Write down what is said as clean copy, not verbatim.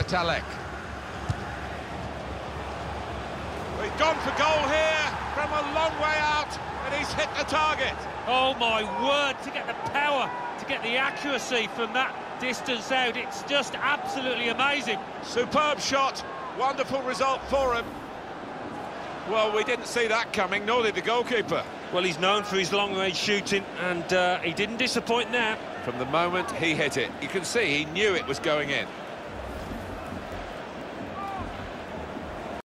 Talek. He's gone for goal here from a long way out, and he's hit the target. Oh my word, to get the power, to get the accuracy from that distance out, it's just absolutely amazing. Superb shot, wonderful result for him. Well, we didn't see that coming, nor did the goalkeeper. Well, he's known for his long-range shooting, and he didn't disappoint now. From the moment he hit it, you can see he knew it was going in.